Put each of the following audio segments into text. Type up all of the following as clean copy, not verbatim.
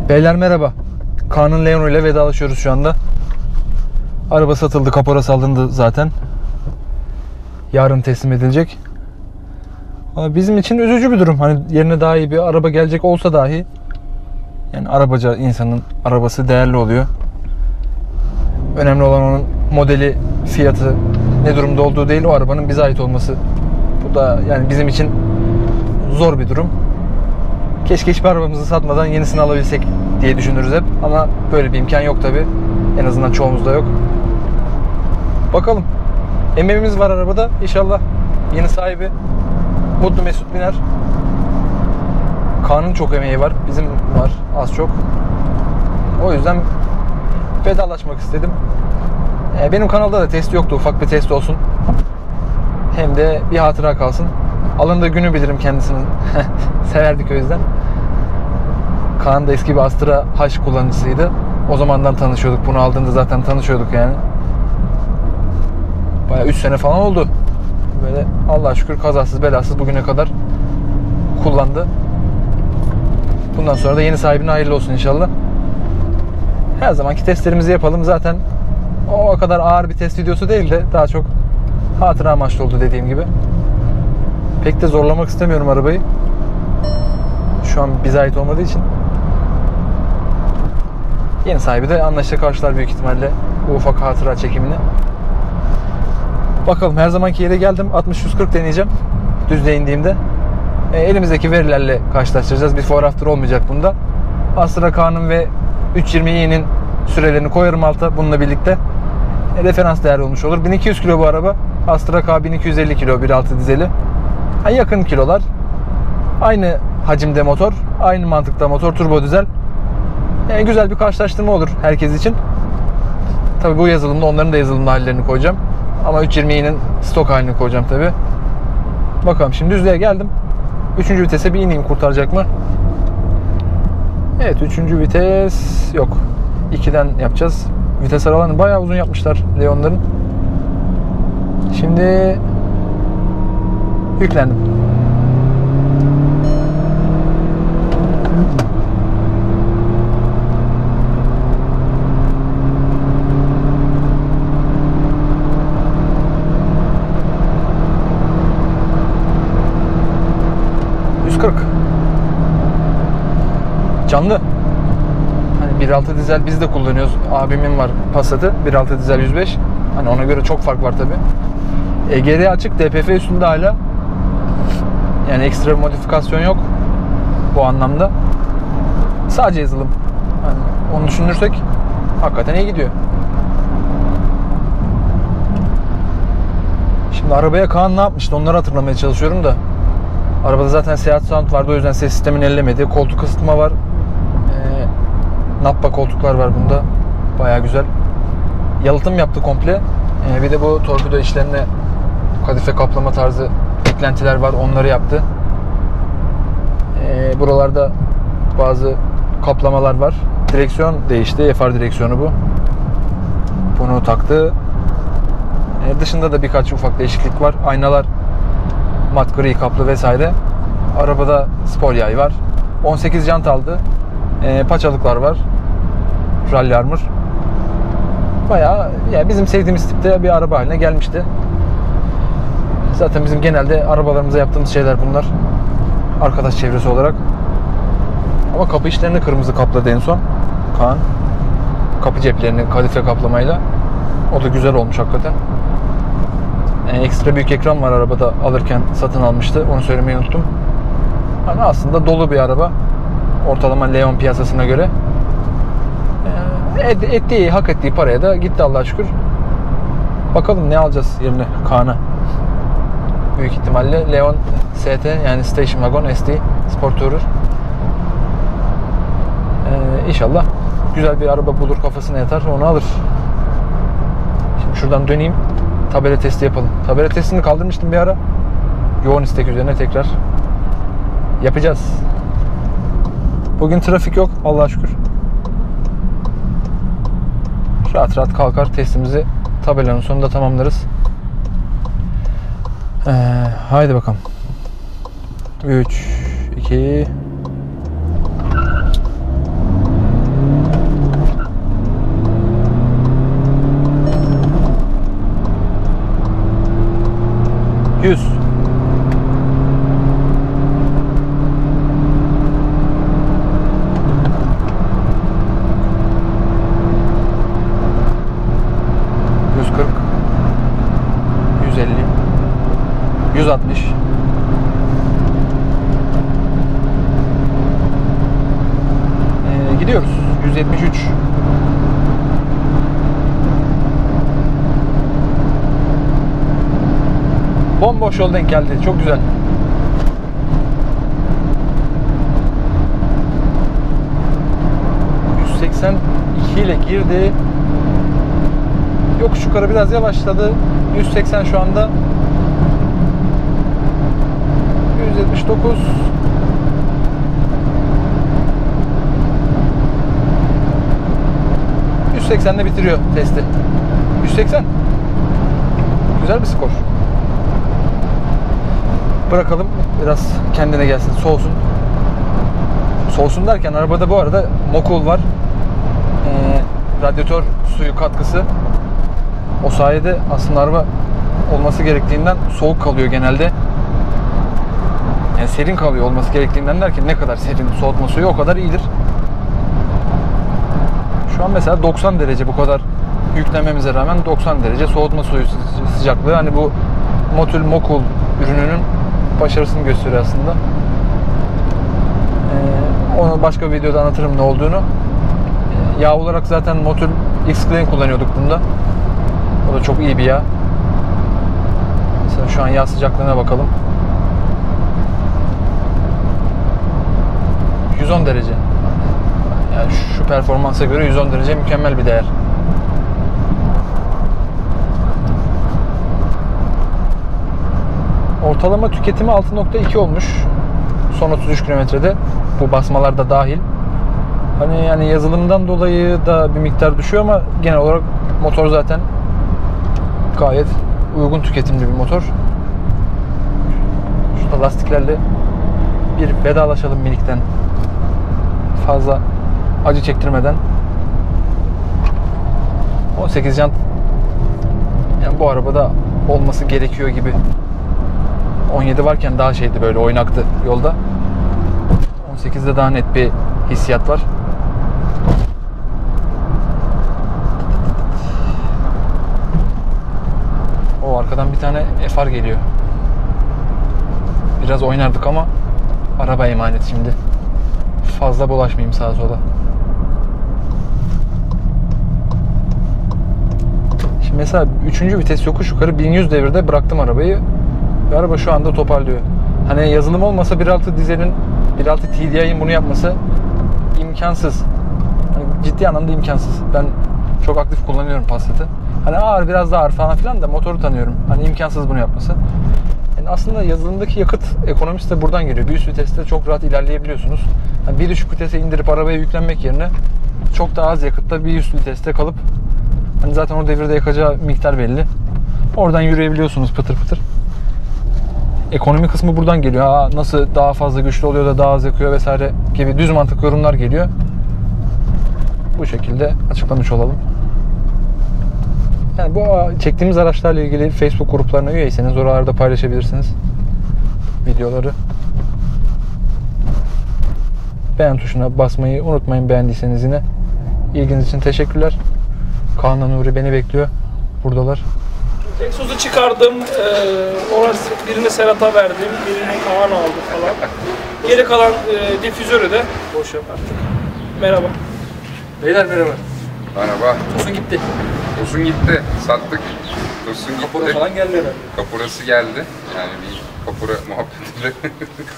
Beyler merhaba. Kaan'ın Leon ile vedalaşıyoruz şu anda. Araba satıldı, kaporası alındı zaten. Yarın teslim edilecek. Bizim için üzücü bir durum. Hani yerine daha iyi bir araba gelecek olsa dahi, yani arabacı insanın arabası değerli oluyor. Önemli olan onun modeli, fiyatı, ne durumda olduğu değil, o arabanın bize ait olması. Bu da yani bizim için zor bir durum. Keşke hiçbir arabamızı satmadan yenisini alabilsek diye düşünürüz hep. Ama böyle bir imkan yok tabi. En azından çoğumuzda yok. Bakalım. Emeğimiz var arabada. İnşallah yeni sahibi mutlu mesut biner. Kaan'ın çok emeği var. Bizim var az çok. O yüzden vedalaşmak istedim. Benim kanalda da test yoktu. Ufak bir test olsun. Hem de bir hatıra kalsın. Alındığı günü bilirim kendisinin. Severdik o yüzden. Kaan da eski bir Astra H kullanıcısıydı. O zamandan tanışıyorduk. Bunu aldığında zaten tanışıyorduk yani. Bayağı 3 sene falan oldu. Böyle Allah'a şükür kazasız belasız bugüne kadar kullandı. Bundan sonra da yeni sahibine hayırlı olsun inşallah. Her zamanki testlerimizi yapalım. Zaten o kadar ağır bir test videosu değil de daha çok hatıra amaçlı oldu dediğim gibi. Pek de zorlamak istemiyorum arabayı. Şu an bize ait olmadığı için. Yeni sahibi de anlaşla karşılar büyük ihtimalle bu ufak hatıra çekimini. Bakalım, her zamanki yere geldim. 60-140 deneyeceğim düzlüğe indiğimde. Elimizdeki verilerle karşılaştıracağız. Bir for after olmayacak bunda. Astra Kaan'ın ve 320i'nin sürelerini koyarım alta bununla birlikte. Referans değerli olmuş olur. 1200 kilo bu araba. Astra K 1250 kilo 1.6 dizeli. Yakın kilolar. Aynı hacimde motor. Aynı mantıkta motor. Turbo dizel. Güzel bir karşılaştırma olur herkes için. Tabi bu yazılımda onların da yazılımlı hallerini koyacağım. Ama 320i'nin stok halini koyacağım tabi. Bakalım, şimdi düzlüğe geldim. 3. vitese bir ineyim, kurtaracak mı? Evet, 3. vites yok. 2'den yapacağız. Vites aralarını bayağı uzun yapmışlar Leon'ların. Şimdi yüklendim. Canlı. Hani 1.6 dizel biz de kullanıyoruz. Abimin var Passat'ı. 1.6 dizel 105. Hani ona göre çok fark var tabi. EGR açık. DPF üstünde hala. Yani ekstra bir modifikasyon yok. Bu anlamda. Sadece yazılım. Hani onu düşünürsek hakikaten iyi gidiyor. Şimdi arabaya Kaan ne yapmıştı? Onları hatırlamaya çalışıyorum da. Arabada zaten Seat Sound vardı. O yüzden ses sistemini ellemedi. Koltuk ısıtma var. Nappa koltuklar var bunda. Bayağı güzel. Yalıtım yaptı komple. Bir de bu torpido işlerine kadife kaplama tarzı eklentiler var. Onları yaptı. Buralarda bazı kaplamalar var. Direksiyon değişti. FR direksiyonu bu. Bunu taktı. Dışında da birkaç ufak değişiklik var. Aynalar mat gri kaplı vesaire. Arabada spor yay var. 18 jant aldı. Paçalıklar var. Rally armor. Bayağı yani bizim sevdiğimiz tipte bir araba haline gelmişti. Zaten bizim genelde arabalarımıza yaptığımız şeyler bunlar. Arkadaş çevresi olarak. Ama kapı içlerini kırmızı kapladı en son Kaan. Kapı ceplerini kadife kaplamayla. O da güzel olmuş hakikaten. Ekstra büyük ekran var arabada, alırken satın almıştı. Onu söylemeyi unuttum. Hani aslında dolu bir araba. Ortalama Leon piyasasına göre. Hak ettiği paraya da gitti Allah'a şükür. Bakalım ne alacağız yerine Kaan'a. Büyük ihtimalle Leon ST, yani Station Wagon SD Sport Tourer. İnşallah güzel bir araba bulur, kafasına yatar, onu alır. Şimdi şuradan döneyim. Tabela testi yapalım. Tabela testini kaldırmıştım bir ara. Yoğun istek üzerine tekrar yapacağız. Bugün trafik yok Allah'a şükür. Rahat rahat kalkar testimizi tabelanın sonunda tamamlarız. Haydi bakalım. 3, 2 173. Bomboş yol denk geldi. Çok güzel. ...182 ile girdi. Yokuş yukarı biraz yavaşladı. 180 şu anda. 179. ...180'de bitiriyor testi. 180. Güzel bir skor. Bırakalım biraz kendine gelsin, soğusun. Soğusun derken arabada bu arada Mokul var. Radyatör suyu katkısı. O sayede aslında araba olması gerektiğinden soğuk kalıyor genelde. Yani serin kalıyor olması gerektiğinden derken ne kadar serin soğutma suyu o kadar iyidir. Şu an mesela 90 derece, bu kadar yüklememize rağmen 90 derece soğutma suyu sıcaklığı. Hani bu Motul Mokul ürününün başarısını gösteriyor aslında. Onu başka bir videoda anlatırım ne olduğunu. Yağ olarak zaten Motul X-Clean kullanıyorduk bunda. O da çok iyi bir yağ. Mesela şu an yağ sıcaklığına bakalım. 110 derece. Yani şu performansa göre 110 derece mükemmel bir değer. Ortalama tüketimi 6.2 olmuş. Son 33 kilometrede. Bu basmalar da dahil. Hani yani yazılımdan dolayı da bir miktar düşüyor ama genel olarak motor zaten gayet uygun tüketimli bir motor. Şurada lastiklerle bir vedalaşalım minikten. Fazla acı çektirmeden. 18 jant yani bu arabada olması gerekiyor gibi. 17 varken daha şeydi, böyle oynaktı yolda. 18'de daha net bir hissiyat var. O arkadan bir tane FR geliyor. Biraz oynardık ama araba emanet şimdi. Fazla bulaşmayayım sağa sola. Şimdi mesela 3. vites yokuş yukarı 1100 devirde bıraktım arabayı. Ve araba şu anda toparlıyor. Hani yazılım olmasa 1.6 dizelin, 1.6 TDI'nin bunu yapması imkansız. Hani ciddi anlamda imkansız. Ben çok aktif kullanıyorum Passat'ı. Hani ağır, biraz daha ağır falan filan da motoru tanıyorum. Hani imkansız bunu yapması. Yani aslında yazılımdaki yakıt ekonomisi de buradan geliyor. Bir üst viteste çok rahat ilerleyebiliyorsunuz. Yani bir düşük vitese indirip arabaya yüklenmek yerine çok daha az yakıtta bir üst viteste kalıp hani zaten o devirde yakacağı miktar belli. Oradan yürüyebiliyorsunuz pıtır pıtır. Ekonomi kısmı buradan geliyor. Ha, nasıl daha fazla güçlü oluyor da daha az yakıyor vesaire gibi düz mantık yorumlar geliyor. Bu şekilde açıklamış olalım. Yani bu çektiğimiz araçlarla ilgili Facebook gruplarına üyeyseniz oralarda paylaşabilirsiniz videoları. Beğen tuşuna basmayı unutmayın beğendiyseniz yine. İlginiz için teşekkürler. Kaan'la Nuri beni bekliyor. Buradalar. Egzozu çıkardım, orası birini Serhat'a verdim, birini Kaan aldı falan. Geri kalan difüzörü de boş yap artık. Merhaba. Beyler merhaba. Merhaba. Tosun gitti. Tosun gitti. Sattık. Tosun gitti. Kapora falan geldi herhalde. Kapurası geldi. Yani bir kapura muhabbetiyle.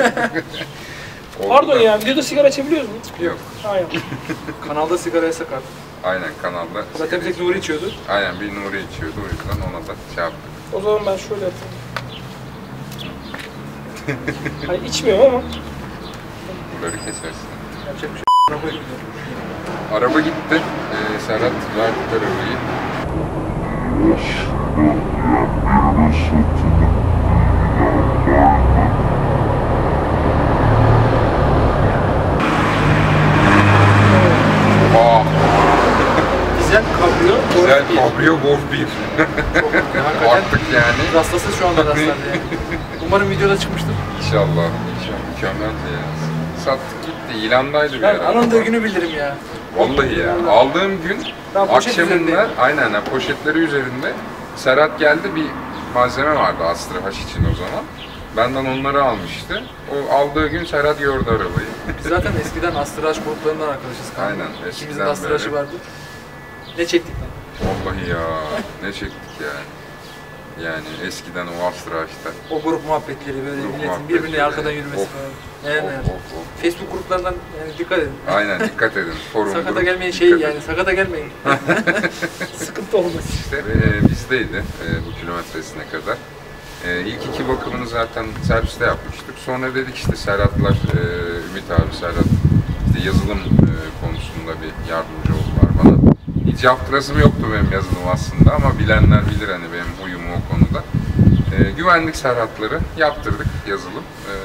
Pardon ya, videoda sigara içebiliyor musun? Yok. Aynen. Kanalda sigara yasak abi. Aynen kanalda. Zaten bir tek Nuri içiyordu. Aynen bir Nuri içiyordu. O yüzden ona da şey yaptık. O zaman ben şöyle yapayım. Hani içmiyorum ama. Bunları kesersin. Yapacak bir şey. Araba gitti. Serhat verdi arabayı. Oha! Dizel kabriyo. Güzel Cabrio Golf 1. Artık yani. Rastlasız şu anda rastlandı yani. Umarım videoda çıkmıştır. İnşallah. İnşallah. Mükemmeldi ya. Sattık gitti. İlandaydı bir Ben ara. alındığı günü bilirim ya. Vallahi ya. Aldığım gün Daha poşet akşamında üzerindeydi. aynen poşetleri üzerinde Serhat geldi, bir malzeme vardı Astra H için o zaman. Benden onları almıştı. O aldığı gün Serhat gördü arabayı. Biz zaten eskiden Astraj gruplarından arkadaşız. Aynen, İkimizin eskiden Astraj'ı beri. vardı. Ne çektik lan? Vallahi ya, ne çektik yani. Yani eskiden o Astraş'ta. O grup muhabbetleri böyle Grup milletin muhabbetleri. birbirine arkadan yürümesi Of, falan. Neler neler. Of. Facebook gruplarından yani dikkat edin. Aynen, dikkat edin. Forum Sakata grup, gelmeyin dikkat edin. sakata gelmeyin. Sıkıntı olmasın. İşte bizdeydi bu kilometresine kadar. İlk iki bakımını zaten serviste yapmıştık. Sonra dedik işte Serhatlar, Ümit abi Serhat işte yazılım konusunda bir yardımcı oldular bana. Hiç yaptırasım yoktu benim yazılım aslında ama bilenler bilir hani benim uyumu o konuda. Güvenlik Serhatları yaptırdık yazılım.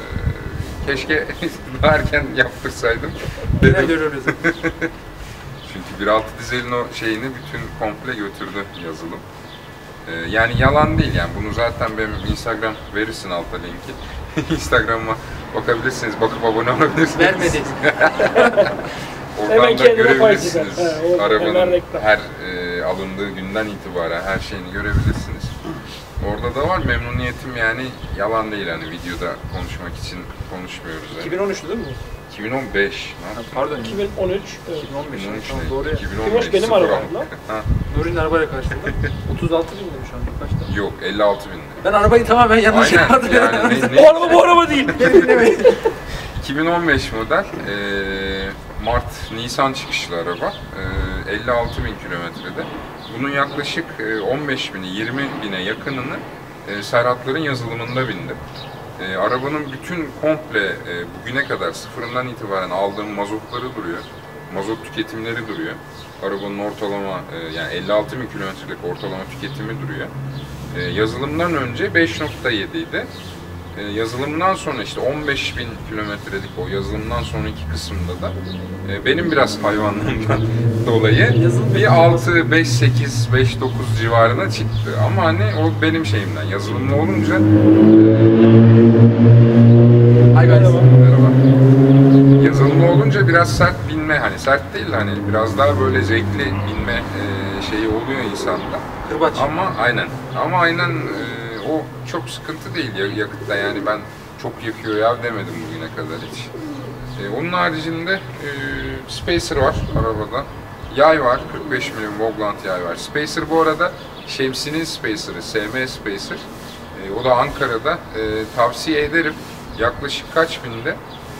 Keşke daha erken yaptırsaydım Neler dedim. görüyoruz. Çünkü 1.6 dizelin o şeyini bütün komple götürdü yazılım. Yani yalan değil yani bunu zaten benim Instagram verirsin altta linki. Instagram'a bakabilirsiniz, bakıp abone olabilirsiniz. Vermedi. Oradan Hemen da kendine pay görebilirsiniz. çıkar. He, hemen Arabanın reklam. her alındığı günden itibaren her şeyini görebilirsiniz. Orada da var memnuniyetim yani yalan değil hani videoda konuşmak için konuşmuyoruz. Yani. 2013'tü değil mi bu? 2015. Pardon 2013. Evet. 2015. 2013 Tamam, ne? doğru ya. 2015 benim 06. arabam lan. Ha, Nuri'nin arabayla karşıladı. 36 bin lira şu an kaçta? yok 56 bin. Ben arabayı tamamen yanlış Aynen hatırlıyorum. yani Bu araba bu araba değil. Beni dinlemeyin. 2015 model Mart-Nisan çıkışlı araba 56 bin kilometrede. Bunun yaklaşık 15 bini 20 bine yakınını Serhatların yazılımında bindim. Arabanın bütün komple bugüne kadar sıfırından itibaren aldığım mazotları duruyor. Mazot tüketimleri duruyor. Arabanın ortalama yani 56 bin kilometrelik ortalama tüketimi duruyor. Yazılımdan önce 5.7 idi. Yazılımdan sonra işte 15 bin kilometrelik o yazılımdan sonraki kısımda da benim biraz hayvanlığımdan dolayı bir 6, 5, 8, 5, 9 civarına çıktı. Ama hani o benim şeyimden yazılımlı olunca Merhaba. merhaba. Yazılımlı olunca biraz sert binme hani sert değil hani biraz daha böyle zevkli binme şeyi oluyor insanda. Kırbaç. Ama aynen o çok sıkıntı değil yakıtta yani ben çok yakıyor ya demedim bugüne kadar hiç. Onun haricinde Spacer var arabada. Yay var, 45 mm Vogtland yay var. Spacer bu arada Şemsi'nin Spacer'ı, SM Spacer. O da Ankara'da. Tavsiye ederim. Yaklaşık kaç binde?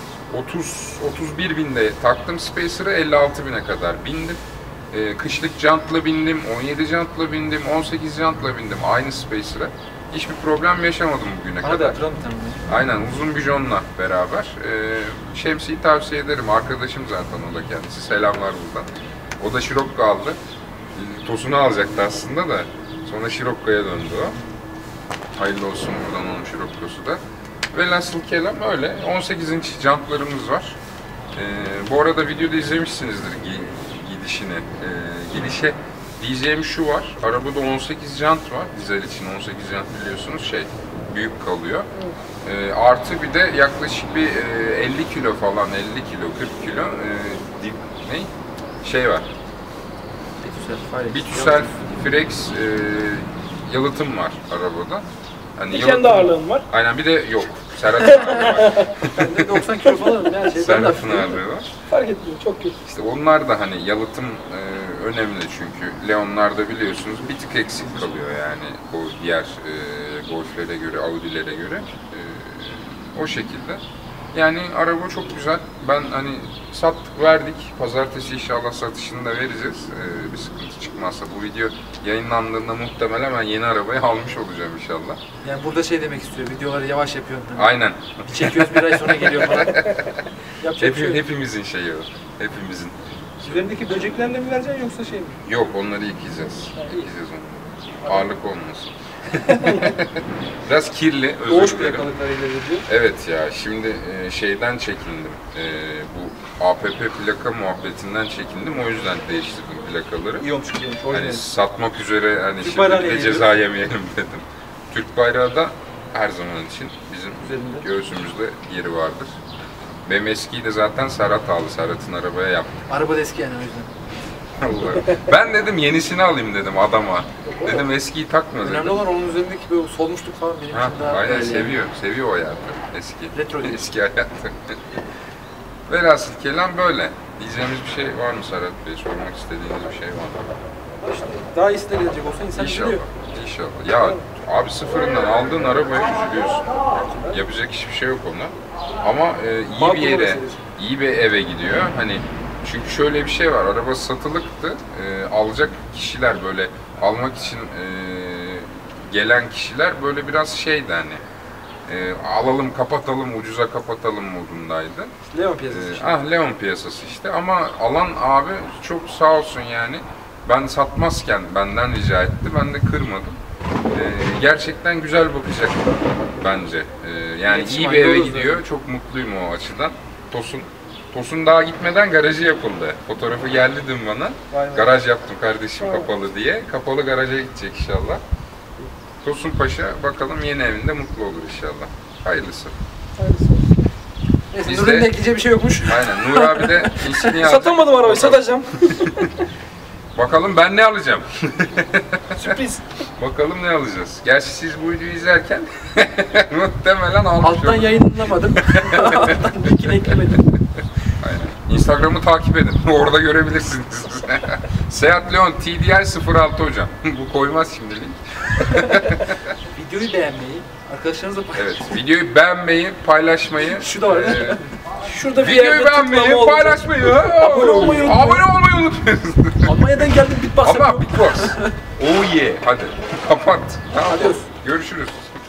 31 binde taktım Spacer'ı 56 bine kadar bindim. Kışlık jantla bindim, 17 jantla bindim, 18 jantla bindim aynı Spacer'a. Hiçbir problem yaşamadım bugüne Bana da kadar. hatırladım tabii. Aynen uzun bijonla beraber. Şemsi'yi tavsiye ederim. Arkadaşım zaten o da kendisi. Selamlar buradan. O da Scirocco aldı. Tosunu alacaktı aslında da. Sonra Scirocco'ya döndü o. Hayırlı olsun buradan onun Scirocco'su da. Velhasıl kelam öyle. 18 inç jantlarımız var. Bu arada videoda izlemişsinizdir gidişini. Gidişe diyeceğim şu var. Arabada 18 jant var. Dizel için 18 jant biliyorsunuz büyük kalıyor. Artı bir de yaklaşık bir 50 kilo falan 50 kilo 40 kilo var. Bitüsel Frex yalıtım var arabada. Hani Kendi ağırlığın var. Aynen bir de yok. Serhat'ın ağırlığı var. Ben de 90 kilo falan her şey. Serhat'ın ağırlığı var. Fark etmiyor. Çok kötü. İşte onlar da hani yalıtım önemli çünkü Leon'larda biliyorsunuz bir tık eksik kalıyor yani o diğer Golf'lere göre, Audi'lere göre o şekilde. Yani araba çok güzel. Ben hani sattık verdik. Pazartesi inşallah satışını da vereceğiz. Bir sıkıntı çıkmazsa bu video yayınlandığında muhtemelen ben yeni arabayı almış olacağım inşallah. Yani burada şey demek istiyor, videoları yavaş yapıyorsun. Aynen. Bir çekiyoruz bir ay sonra geliyor falan. Yapacak bir şey yok. Hepimizin şeyi o. Hepimizin. Üzerindeki böceklerle mi vereceksin yoksa şey mi? Yok onları yıkayacağız. Yıkayacağız onu. Ağırlık olmasın. Biraz kirli, özür Doğuş dilerim. plakalıklarıyla veriyor. Evet ya, şimdi şeyden çekindim. Bu APP plaka muhabbetinden çekindim. O yüzden değiştirdim plakaları. İyi olmuş, iyi olmuş. Hani Orijinal. satmak üzere hani Türk bayrağı şimdi de niye ceza yemeyelim dedim. Türk bayrağı da her zaman için bizim Üzerinde. göğsümüzde yeri vardır. Benim eskiyi de zaten Serhat aldı. Serhat'ın arabaya yaptı. Araba da eski yani o yüzden. Allah. Ben dedim yenisini alayım dedim adama. Dedim eskiyi takma Önemli dedim. olan onun üzerindeki böyle solmuşluk falan benim Ha, için daha aynen öyle. seviyor. Seviyor o hayatı. Eski. Retro gibi. Eski hayatı. Velhasıl kelam böyle. Diyeceğimiz bir şey var mı Serhat Bey? Sormak istediğiniz bir şey var mı? İşte daha iyisi de gelecek olsa insan İnşallah. üzülüyor. İnşallah. Ya abi sıfırından aldığın arabaya üzülüyorsun. Yapacak hiçbir şey yok ona. Ama iyi Makul bir yere, meselesi. iyi bir eve gidiyor. Hani çünkü şöyle bir şey var. Araba satılıktı. Alacak kişiler böyle almak için gelen kişiler böyle biraz şeydi hani. Alalım kapatalım ucuza kapatalım modundaydı. Leon piyasası işte. Leon piyasası işte ama alan abi çok sağ olsun yani. Ben satmazken benden rica etti. Ben de kırmadım. Gerçekten güzel bakacak bence. Yani İletişim iyi bir eve halinde gidiyor. olur Çok mutluyum o açıdan. Tosun daha gitmeden garajı yapıldı. Fotoğrafı geldi dün bana. Vay vay. Garaj yaptım kardeşim kapalı diye. Kapalı garaja gidecek inşallah. Tosun Paşa bakalım yeni evinde mutlu olur inşallah. Hayırlısı. Neyse Biz Nuri'nin de- de ekleyeceği bir şey yokmuş. Aynen. Nur abi de Insignia alacak. Satamadım arabayı, Bakalım. satacağım. Bakalım ben ne alacağım? Sürpriz. Bakalım ne alacağız? Gerçi siz bu videoyu izlerken muhtemelen almış Alttan olur. yayınlamadım. Alttan linkini eklemedim. Aynen. Instagram'ı takip edin. Orada görebilirsiniz. Seat Leon TDI 06 hocam. Bu koymaz şimdi link. Videoyu beğenmeyi, arkadaşlarınızla paylaşmayı. Evet. Videoyu beğenmeyi, paylaşmayı. Şu da var. Şurada bir Videoyu yerde beğenmeyi, tıklama olacak. paylaşmayı. Abone olmayı unutmayın. Abone olmayı unutmayın. Almanya'dan geldim beatbox Ama yapıyorum. Big Boss. Oh yeah. Hadi. Kapat. Tamam. Adios. Görüşürüz.